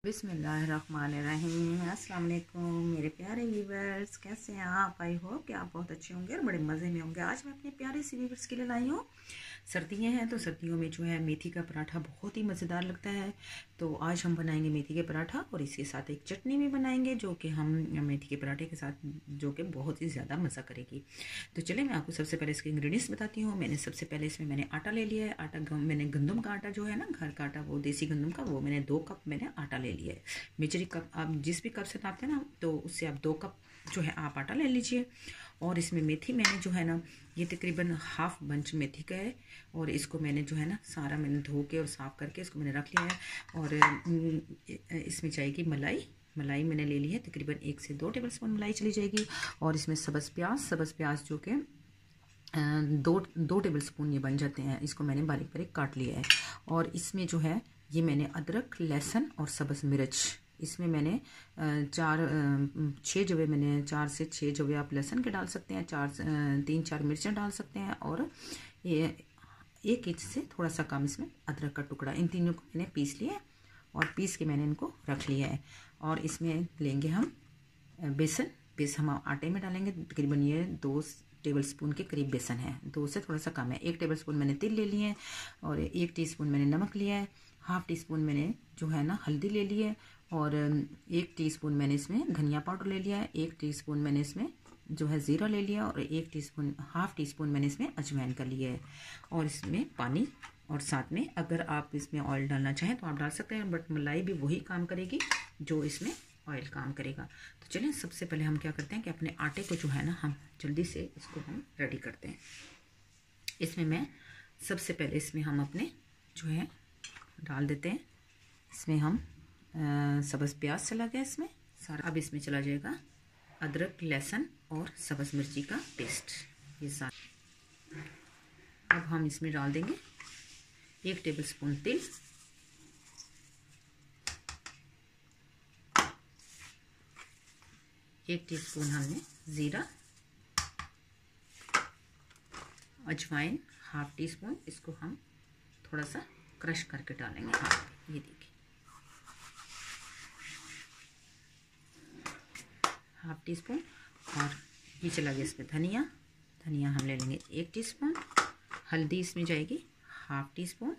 बिस्मिल्लाहिर्रहमानिर्रहीम। अस्सलाम वालेकुम मेरे प्यारे व्यूवर्स, कैसे हैं आप? आई होप कि आप बहुत अच्छे होंगे और बड़े मज़े में होंगे। आज मैं अपने प्यारे सी व्यूवर्स के लिए लाई हूँ। सर्दियाँ हैं तो सर्दियों में जो है मेथी का पराठा बहुत ही मज़ेदार लगता है। तो आज हम बनाएंगे मेथी के पराठा और इसके साथ एक चटनी भी बनाएंगे जो कि हम मेथी के पराठे के साथ जो कि बहुत ही ज़्यादा मज़ा करेगी। तो चलिए मैं आपको सबसे पहले इसके इंग्रेडिएंट्स बताती हूँ। मैंने सबसे पहले इसमें मैंने आटा ले लिया है। आटा मैंने गंदम का आटा जो है ना, घर का आटा, वो देसी गंदम का, वो मैंने 2 कप मैंने आटा ले लिया है। मेजरिंग कप आप जिस भी कप से नापते हैं ना, तो उससे आप 2 कप जो है आप आटा ले लीजिए। और इसमें मेथी मैंने जो है ना, ये तकरीबन हाफ बंच मेथी का है। और इसको मैंने जो है ना सारा मैंने धो के और साफ़ करके इसको मैंने रख लिया है। और इसमें जाएगी मलाई मैंने ले ली है, तकरीबन 1 से 2 टेबलस्पून मलाई चली जाएगी। और इसमें सब्ज़ प्याज जो कि दो टेबलस्पून ये बन जाते हैं, इसको मैंने बारीक बारीक काट लिया है। और इसमें जो है ये मैंने अदरक, लहसुन और सब्ज़ मिर्च, इसमें मैंने 4 जवे मैंने 4 से 6 जवे आप लहसुन के डाल सकते हैं, 3-4 मिर्चें डाल सकते हैं। और ये 1 इंच से थोड़ा सा कम इसमें अदरक का टुकड़ा, इन तीनों को मैंने पीस लिया है। और पीस के मैंने इनको रख लिया है। और इसमें लेंगे हम बेसन हम आटे में डालेंगे। तकरीबन ये 2 टेबलस्पून के करीब बेसन है, 2 से थोड़ा सा कम है। 1 टेबलस्पून मैंने तिल ले लिए हैं और 1 टीस्पून मैंने नमक लिया है। हाफ टीस्पून मैंने जो है ना हल्दी ले ली है। और 1 टीस्पून मैंने इसमें धनिया पाउडर ले लिया है। 1 टीस्पून मैंने इसमें जो है ज़ीरा ले लिया और हाफ टी स्पून मैंने इसमें अजवाइन का लिया है। और इसमें पानी, और साथ में अगर आप इसमें ऑयल डालना चाहें तो आप डाल सकते हैं, बट मलाई भी वही काम करेगी जो इसमें ऑयल काम करेगा। तो चलिए सबसे पहले हम क्या करते हैं कि अपने आटे को जो है ना, हम जल्दी से इसको हम रेडी करते हैं। इसमें मैं सबसे पहले इसमें हम अपने जो है डाल देते हैं। इसमें हम सब्ज़ प्याज चला गया इसमें सारा। अब इसमें चला जाएगा अदरक, लहसुन और सब्ज़ मिर्ची का पेस्ट, ये सारा। अब हम इसमें डाल देंगे 1 टेबलस्पून तिल, 1 टीस्पून हमने ज़ीरा, अजवाइन हाफ टी स्पून, इसको हम थोड़ा सा क्रश करके डालेंगे। ये देखिए हाफ टी स्पून। और ये चला गया इसमें धनिया हम ले लेंगे 1 टीस्पून। हल्दी इसमें जाएगी हाफ टी स्पून।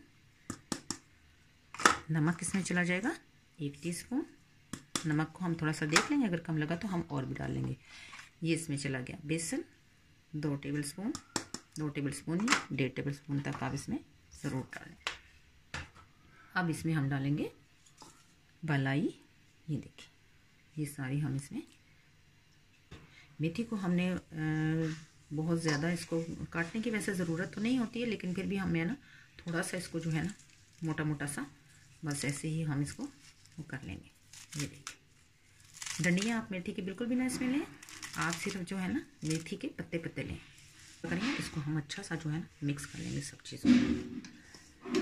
नमक इसमें चला जाएगा 1 टीस्पून। नमक को हम थोड़ा सा देख लेंगे, अगर कम लगा तो हम और भी डाल लेंगे। ये इसमें चला गया बेसन 2 टेबलस्पून, 1.5 टेबलस्पून तक आप इसमें ज़रूर डालें। अब इसमें हम डालेंगे मलाई। ये देखिए ये सारी हम इसमें, मेथी को हमने बहुत ज़्यादा इसको काटने की वैसे ज़रूरत तो नहीं होती है, लेकिन फिर भी हमें ना थोड़ा सा इसको जो है ना मोटा मोटा सा, बस ऐसे ही हम इसको वो कर लेंगे। ये देखिए डंडियाँ आप मेथी की बिल्कुल भी ना इसमें लें, आप सिर्फ जो है ना मेथी के पत्ते लें। करेंगे इसको हम अच्छा सा जो है ना मिक्स कर लेंगे सब चीज़ों को।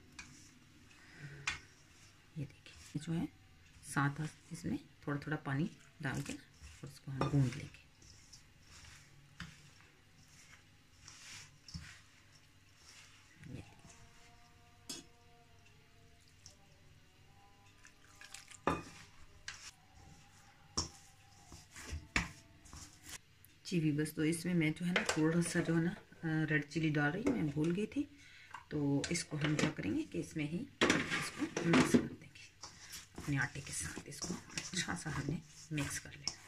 ये देखिए जो है साथ इसमें थोड़ा थोड़ा पानी डाल के और इसको हम गूंद लेंगे। जी भी बस, तो इसमें मैं जो है ना थोड़ा सा जो है ना रेड चिली डाल रही हूँ, मैं भूल गई थी। तो इसको हम क्या करेंगे कि इसमें ही इसको मिक्स कर देंगे अपने आटे के साथ। इसको अच्छा सा हमने मिक्स कर लेना।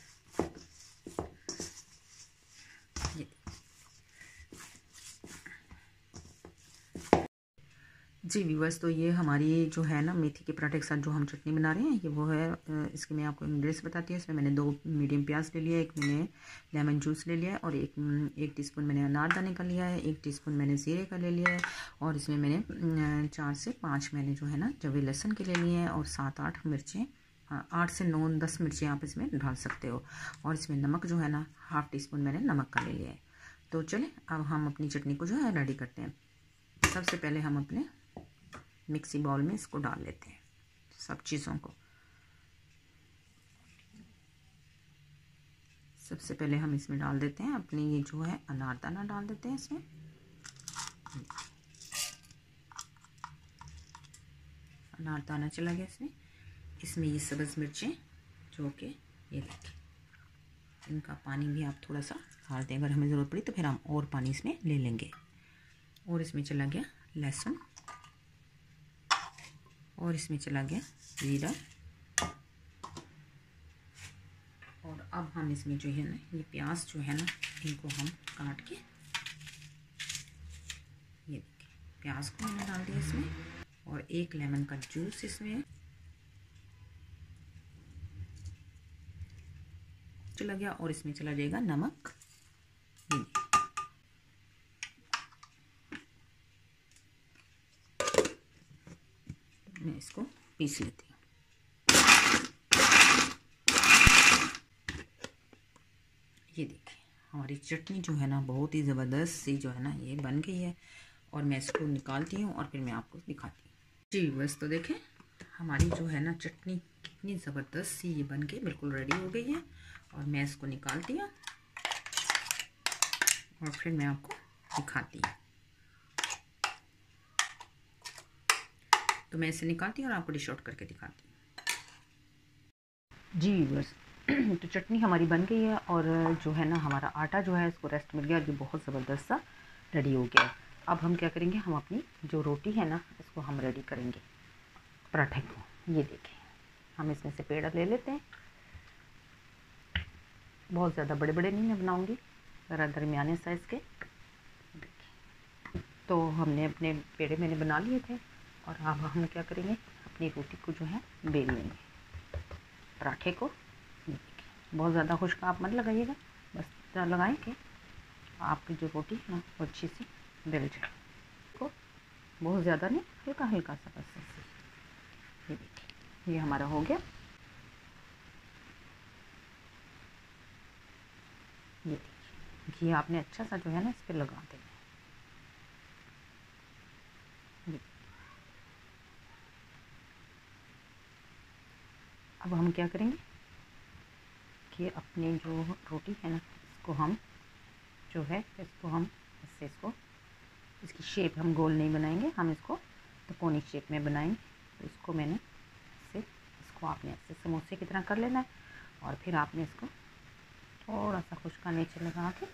जी व्यूअर्स, तो ये हमारी जो है ना मेथी के पराठे के साथ जो हम चटनी बना रहे हैं, ये वो है। इसके मैं आपको इंग्रेडिएंट्स बताती हूँ। इसमें मैंने 2 मीडियम प्याज ले लिया है, 1 मैंने लेमन जूस ले लिया है, और 1 टीस्पून मैंने अनारदाने का लिया है, 1 टीस्पून मैंने ज़ीरे का ले लिया है। और इसमें मैंने 4 से 5 मैंने जो है ना जवे लहसुन के ले लिए हैं, और 7-8 मिर्चें, 8 से 9-10 मिर्चें आप इसमें डाल सकते हो। और इसमें नमक जो है ना हाफ टी स्पून मैंने नमक का ले लिया है। तो चले अब हम अपनी चटनी को जो है रेडी करते हैं। सबसे पहले हम अपने मिक्सी बाउल में इसको डाल लेते हैं सब चीज़ों को। सबसे पहले हम इसमें डाल देते हैं अपनी ये जो है अनारदाना डाल देते हैं इसमें। अनारदाना चला गया इसमें। इसमें ये सब्ज़ मिर्चें जो कि ये देखिए, इनका पानी भी आप थोड़ा सा डाल दें, अगर हमें ज़रूरत पड़ी तो फिर हम और पानी इसमें ले लेंगे। और इसमें चला गया लहसुन, और इसमें चला गया जीरा, और अब हम इसमें जो है ना ये प्याज जो है ना इनको हम काट के, ये देखिए प्याज को मैंने डाल दिया इसमें, और एक लेमन का जूस इसमें चला गया, और इसमें चला जाएगा नमक। मैं इसको पीस लेती हूँ। ये देखिए हमारी चटनी जो है ना बहुत ही ज़बरदस्त सी जो है ना ये बन गई है, और मैं इसको निकालती हूँ और फिर मैं आपको दिखाती हूँ। जी बस तो देखें हमारी जो है ना चटनी कितनी ज़बरदस्त सी ये बन के बिल्कुल रेडी हो गई है, और मैं इसको निकालती हूँ और फिर मैं आपको दिखाती हूँ। तो मैं इसे निकालती हूँ और आपको डिश आउट करके दिखाती हूँ। जी बस तो चटनी हमारी बन गई है, और जो है ना हमारा आटा जो है इसको रेस्ट मिल गया, और ये बहुत ज़बरदस्त सा रेडी हो गया है। अब हम क्या करेंगे, हम अपनी जो रोटी है ना इसको हम रेडी करेंगे पराठे को। ये देखें हम इसमें से पेड़ा ले लेते हैं, बहुत ज़्यादा बड़े बड़े नहीं मैं बनाऊँगी, ज़रा दरमियाने साइज़ के। तो हमने अपने पेड़े मैंने बना लिए थे, और अब हम क्या करेंगे अपनी रोटी को जो है बेल लेंगे पराठे को। बहुत ज़्यादा खुश्क आप मत लगाइएगा, बस इतना लगाएं कि आपकी जो रोटी है ना वो अच्छी सी बेल जाए, को बहुत ज़्यादा नहीं, हल्का हल्का सा बस ऐसे। ये देखिए ये हमारा हो गया। ये देखिए घी आपने अच्छा सा जो है ना इस पर लगा देना। अब हम क्या करेंगे कि अपनी जो रोटी है ना इसको हम जो है इसको हम इससे इसकी शेप हम गोल नहीं बनाएंगे, हम इसको त्रिकोणी शेप में बनाएंगे। तो इसको मैंने इसको आपने ऐसे समोसे की तरह कर लेना है, और फिर आपने इसको थोड़ा सा खुश्का नीचे लगा के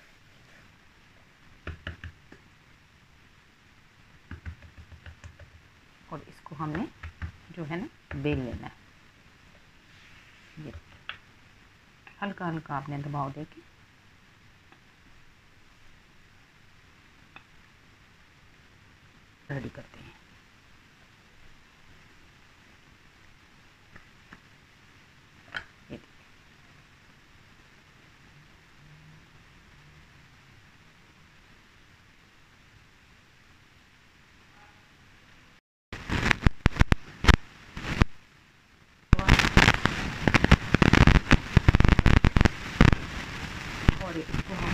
और इसको हमने जो है ना बेल लेना है। ये हल्का हल्का आपने दबाव देके रेडी करते हैं। ये और इसको हम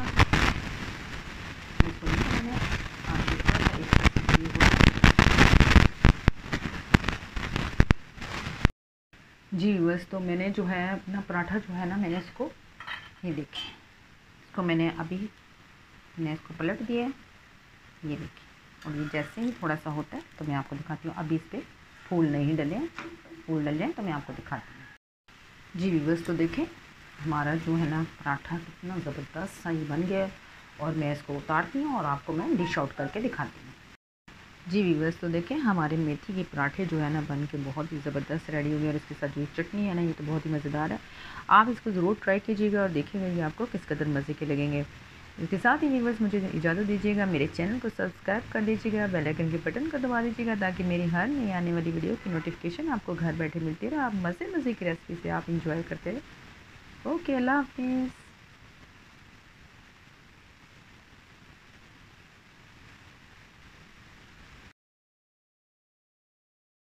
जी बस तो मैंने जो है अपना पराठा जो है ना मैंने इसको ये देखिए इसको मैंने इसको पलट दिया है। ये देखिए, और ये जैसे ही थोड़ा सा होता है तो मैं आपको दिखाती हूँ। अभी इस पर फूल नहीं डले, फूल डल जाए तो मैं आपको दिखाती हूँ। जी बस तो देखें हमारा जो है ना पराठा कितना ज़बरदस्त सा ये बन गया है, और मैं इसको उतारती हूँ और आपको मैं डिश आउट करके दिखाती हूँ। जी व्यूअर्स तो देखें हमारे मेथी के पराठे जो है ना बन के बहुत ही ज़बरदस्त रेडी हो गए, और इसके साथ जो चटनी है ना ये तो बहुत ही मज़ेदार है। आप इसको ज़रूर ट्राई कीजिएगा और देखिएगा ये आपको किस कदर मज़े के लगेंगे। इसके साथ ही व्यूअर्स मुझे इजाज़त दीजिएगा, मेरे चैनल को सब्सक्राइब कर दीजिएगा, बेल आइकन के बटन को दबा दीजिएगा ताकि मेरी हर नई आने वाली वीडियो की नोटिफिकेशन आपको घर बैठे मिलती रहे। आप मज़े की रेसिपी से आप इंजॉय करते रहे। ओके, अल्लाह हाफिज़।